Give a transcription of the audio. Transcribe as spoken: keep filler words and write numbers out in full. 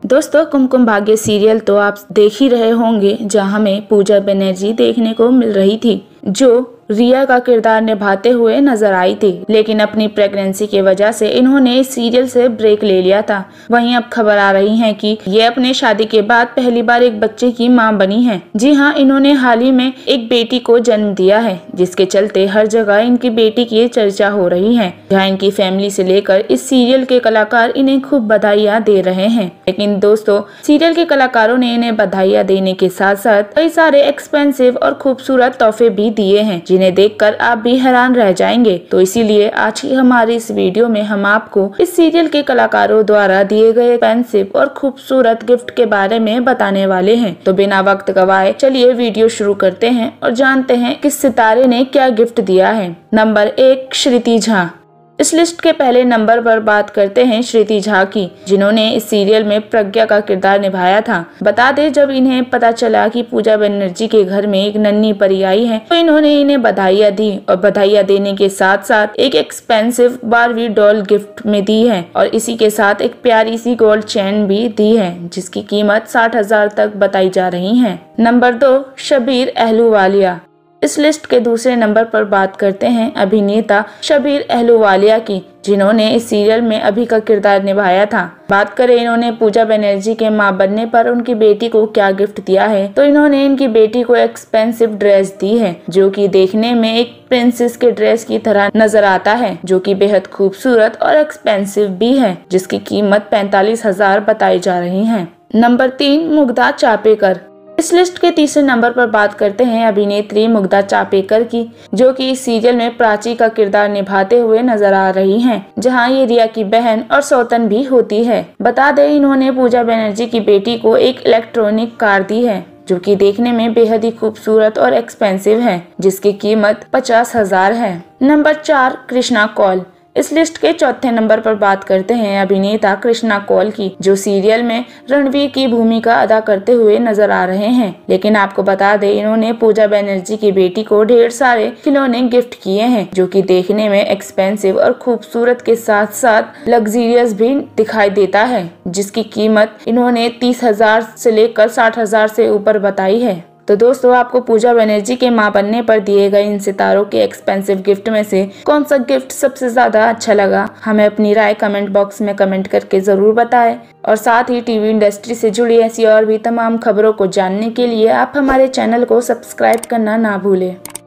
दोस्तों, कुमकुम भाग्य सीरियल तो आप देख ही रहे होंगे, जहां हमें पूजा बनर्जी देखने को मिल रही थी, जो रिया का किरदार निभाते हुए नजर आई थी। लेकिन अपनी प्रेगनेंसी की वजह से इन्होंने इस सीरियल से ब्रेक ले लिया था। वहीं अब खबर आ रही है कि ये अपने शादी के बाद पहली बार एक बच्चे की मां बनी है। जी हां, इन्होंने हाल ही में एक बेटी को जन्म दिया है, जिसके चलते हर जगह इनकी बेटी की चर्चा हो रही है। जहां इनकी फैमिली से लेकर इस सीरियल के कलाकार इन्हें खूब बधाइयां दे रहे हैं। लेकिन दोस्तों, सीरियल के कलाकारों ने इन्हें बधाइयां देने के साथ साथ कई सारे एक्सपेंसिव और खूबसूरत तोहफे भी दिए हैं, जिन्हें देखकर आप भी हैरान रह जाएंगे। तो इसीलिए आज ही हमारी इस वीडियो में हम आपको इस सीरियल के कलाकारों द्वारा दिए गए एक्सपेंसिव और खूबसूरत गिफ्ट के बारे में बताने वाले हैं। तो बिना वक्त गवाए चलिए वीडियो शुरू करते हैं और जानते हैं किस सितारे ने क्या गिफ्ट दिया है। नंबर एक, श्रुति झा। इस लिस्ट के पहले नंबर पर बात करते हैं श्रुति झा की, जिन्होंने इस सीरियल में प्रज्ञा का किरदार निभाया था। बता दें, जब इन्हें पता चला कि पूजा बनर्जी के घर में एक नन्ही परी आई है, तो इन्होंने इन्हें बधाइयां दी और बधाइयां देने के साथ साथ एक एक्सपेंसिव बारबी डॉल गिफ्ट में दी है और इसी के साथ एक प्यारी सी गोल्ड चेन भी दी है, जिसकी कीमत साठ हजार तक बताई जा रही है। नंबर दो, शब्बीर अहलूवालिया। इस लिस्ट के दूसरे नंबर पर बात करते हैं अभिनेता शब्बीर अहलूवालिया की, जिन्होंने इस सीरियल में अभी का किरदार निभाया था। बात करें इन्होंने पूजा बनर्जी के मां बनने पर उनकी बेटी को क्या गिफ्ट दिया है, तो इन्होंने इनकी बेटी को एक्सपेंसिव ड्रेस दी है, जो कि देखने में एक प्रिंसेस के ड्रेस की तरह नजर आता है, जो कि बेहद खूबसूरत और एक्सपेंसिव भी है, जिसकी कीमत पैंतालीस हजार बताई जा रही है। नंबर तीन, मुग्धा चापेकर। इस लिस्ट के तीसरे नंबर पर बात करते हैं अभिनेत्री मुग्धा चापेकर की, जो कि इस सीरियल में प्राची का किरदार निभाते हुए नजर आ रही हैं, जहां ये रिया की बहन और सौतन भी होती है। बता दें, इन्होंने पूजा बनर्जी की बेटी को एक इलेक्ट्रॉनिक कार दी है, जो कि देखने में बेहद ही खूबसूरत और एक्सपेंसिव है, जिसकी कीमत पचास हजार है। नंबर चार, कृष्णा कौल। इस लिस्ट के चौथे नंबर पर बात करते हैं अभिनेता कृष्णा कौल की, जो सीरियल में रणवीर की भूमिका अदा करते हुए नजर आ रहे हैं। लेकिन आपको बता दें, इन्होंने पूजा बनर्जी की बेटी को ढेर सारे खिलौने गिफ्ट किए हैं, जो कि देखने में एक्सपेंसिव और खूबसूरत के साथ साथ लग्जरियस भी दिखाई देता है, जिसकी कीमत इन्होंने तीस हजार से लेकर साठ हजार से ऊपर बताई है। तो दोस्तों, आपको पूजा बनर्जी के मां बनने पर दिए गए इन सितारों के एक्सपेंसिव गिफ्ट में से कौन सा गिफ्ट सबसे ज्यादा अच्छा लगा? हमें अपनी राय कमेंट बॉक्स में कमेंट करके जरूर बताएं। और साथ ही टीवी इंडस्ट्री से जुड़ी ऐसी और भी तमाम खबरों को जानने के लिए आप हमारे चैनल को सब्सक्राइब करना ना भूलें।